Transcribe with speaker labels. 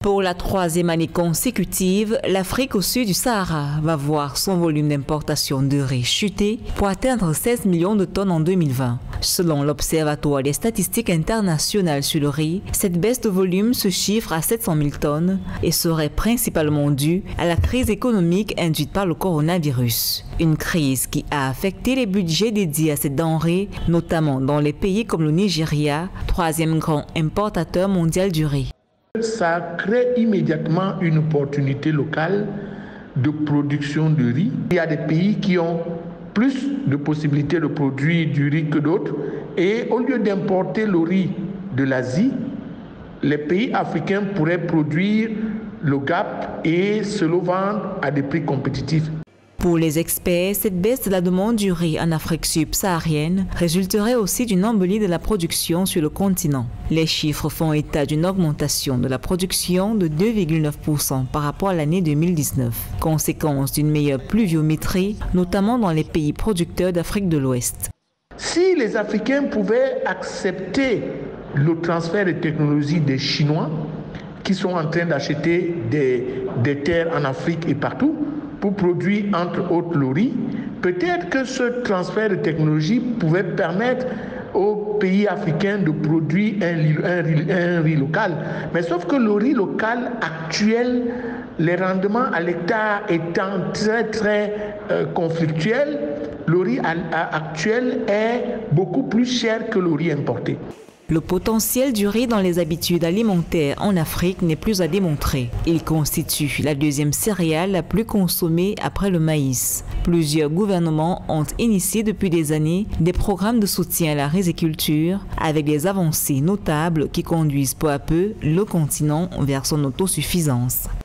Speaker 1: Pour la troisième année consécutive, l'Afrique au sud du Sahara va voir son volume d'importation de riz chuter pour atteindre 16 millions de tonnes en 2020. Selon l'Observatoire des statistiques internationales sur le riz, cette baisse de volume se chiffre à 700 000 tonnes et serait principalement due à la crise économique induite par le coronavirus. Une crise qui a affecté les budgets dédiés à cette denrée, notamment dans les pays comme le Nigeria, troisième grand importateur mondial du riz.
Speaker 2: Ça crée immédiatement une opportunité locale de production de riz. Il y a des pays qui ont plus de possibilités de produire du riz que d'autres. Et au lieu d'importer le riz de l'Asie, les pays africains pourraient produire le GAP et se le vendre à des prix compétitifs.
Speaker 1: Pour les experts, cette baisse de la demande du riz en Afrique subsaharienne résulterait aussi d'une embolie de la production sur le continent. Les chiffres font état d'une augmentation de la production de 2,9% par rapport à l'année 2019, conséquence d'une meilleure pluviométrie, notamment dans les pays producteurs d'Afrique de l'Ouest.
Speaker 2: Si les Africains pouvaient accepter le transfert de technologie des Chinois, qui sont en train d'acheter des terres en Afrique et partout, pour produire entre autres le riz, peut-être que ce transfert de technologie pouvait permettre aux pays africains de produire un riz local. Mais sauf que le riz local actuel, les rendements à l'hectare étant très conflictuels, le riz actuel est beaucoup plus cher que le riz importé.
Speaker 1: Le potentiel du riz dans les habitudes alimentaires en Afrique n'est plus à démontrer. Il constitue la deuxième céréale la plus consommée après le maïs. Plusieurs gouvernements ont initié depuis des années des programmes de soutien à la riziculture avec des avancées notables qui conduisent peu à peu le continent vers son autosuffisance.